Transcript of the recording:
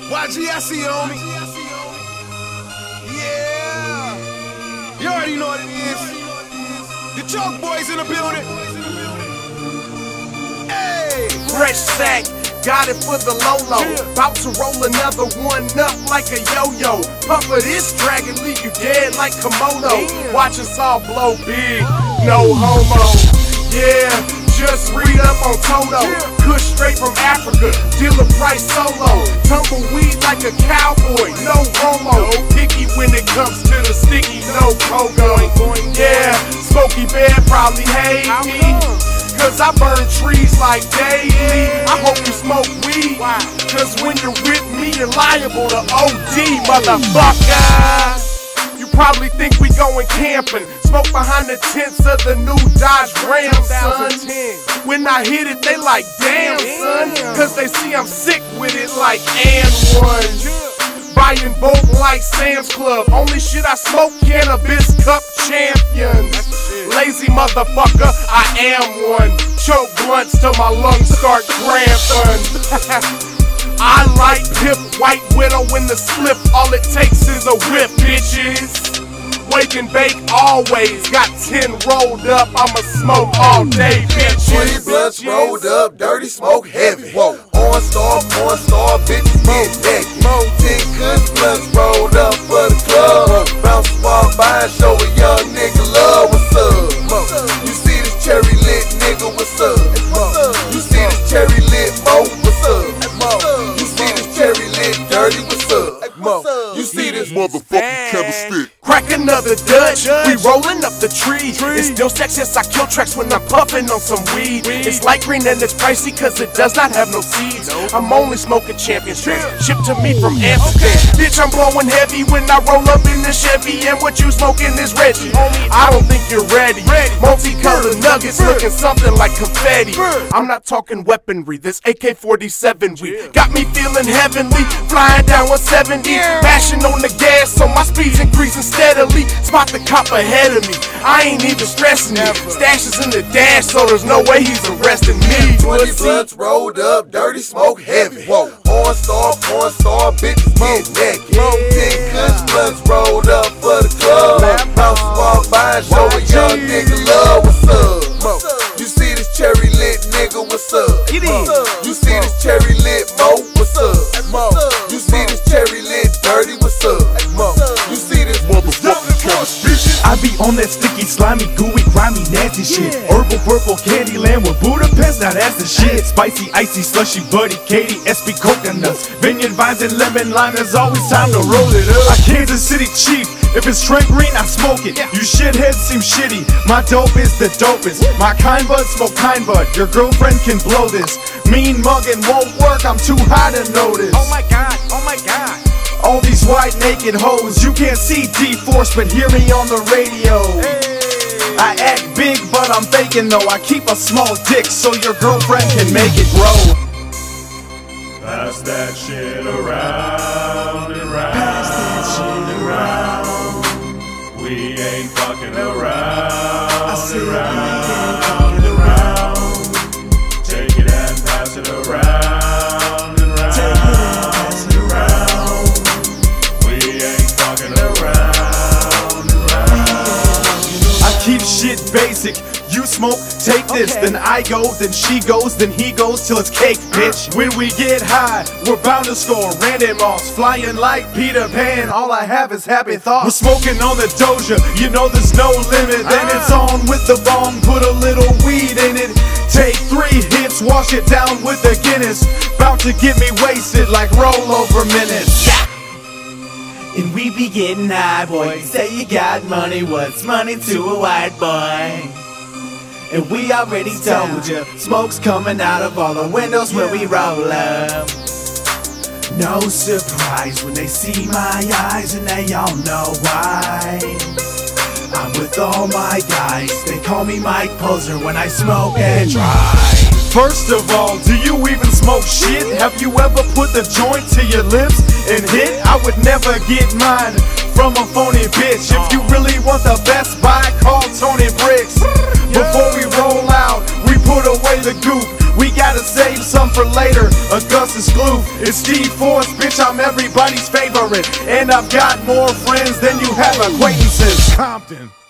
YG, I see you, homie. Yeah. You already know what it is. The ChalkBoyz in the building. Hey. Fresh sack, got it for the Lolo. About to roll another one up like a yo-yo. Puff of this dragon, leave you dead like Komodo. Watch us all blow big, no homo. Yeah, just read up on Toto. Kush straight from Africa, dealer price solo. Tumbleweed like a cowboy, no homo. Picky when it comes to the sticky, no pogo. Yeah, Smokey Bear probably hate me, cause I burn trees like daily. I hope you smoke weed, cause when you're with me, you're liable to OD, motherfucker. You probably think we going camping, smoke behind the tents of the new Dodge Ram, son. When I hit it, they like, damn, son, cause they see I'm sick with it like and one. Buying both like Sam's Club, only shit I smoke, cannabis cup champions. Lazy motherfucker, I am one. Choke blunts till my lungs start cramping. I like Pip, White Widow in the slip. All it takes is a whip, bitches. Wake and bake always. Got 10 rolled up, I'ma smoke all day, bitches. 20 blunts rolled up, dirty smoke heavy. Whoa. On star, bitches get naked. 10 good blunts rolled up for the club. Bounce walk by and show a young nigga love. What's up? You see this cherry lit nigga, what's up? You see this cherry lit mo, what's up? You see this cherry lit dirty, what's up? You see this motherfucking Candlestick. Crack another Dutch, we rolling up the tree. It's still sex, yes, I kill tracks when I'm puffing on some weed. It's light green and it's pricey cause it does not have no seeds. I'm only smoking champion strains, shipped to me from Amsterdam. Bitch, I'm blowing heavy when I roll up in the Chevy. And what you smoking is Reggie. I don't think you're ready. Multicolored nuggets looking something like confetti. I'm not talking weaponry, this AK-47 weed got me feeling heavenly. Flying down 170, bashing on the gas so my speed's increasing steadily. Spot the cop ahead of me, I ain't even stressing it. Stash is in the dash, so there's no way he's arresting me. 20 blunts rolled up, dirty smoke heavy. Whoa. On star, bitches get naked. 10 kush blunts rolled up for the club. Bounce walk by and show a young nigga love. What's up? You see this cherry lit nigga, what's up? You see this cherry lit mo, what's up? You see this cherry lit dirty, what's up? You see this motherfucking Candlestick. I be on that sticky, slimy, gooey, grimy, nasty shit. Herbal, purple, candy land with Budapest, now that's the shit. Spicy, icy, slushy, buddy, Katie, SB coconuts. Vineyard vines and lemon lime, there's always time to roll it up. A Kansas City chief, if it's Trent Green, I smoke it. You shitheads seem shitty, my dope is the dopest. My kind bud smoke kind bud, your girlfriend can blow this. Mean mugging won't work, I'm too high to notice. Oh my god, oh my god. All these white naked hoes, you can't see D-Force, but hear me on the radio. I act big, but I'm faking though. I keep a small dick so your girlfriend can make it grow. Pass that shit around and round. Pass that shit around. We ain't fucking around. I said around and around. Take it and pass it around and round. Take it and pass it around. We ain't fucking around and round. I keep shit basic. You smoke, take this, then I go, then she goes, then he goes, till it's cake, bitch. When we get high, we're bound to score. Randy Moss, flying like Peter Pan, all I have is happy thoughts. We're smoking on the Doja, you know there's no limit. Then it's on with the bong, put a little weed in it. Take 3 hits, wash it down with the Guinness. Bout to get me wasted like rollover minutes. And we be getting high, boy. Say you got money, what's money to a white boy? And we already told you, smoke's coming out of all the windows where we roll up. No surprise when they see my eyes and they all know why. I'm with all my guys, they call me Mike Poser when I smoke and drive. First of all, do you even smoke shit? Have you ever put the joint to your lips and hit? I would never get mine from a phony bitch. If you really want the best buy, call Tony Bricks. Before we roll out, we put away the goop. We gotta save some some for later. Augustus Gloop, it's Steve Force, bitch, I'm everybody's favorite. And I've got more friends than you have acquaintances. Compton.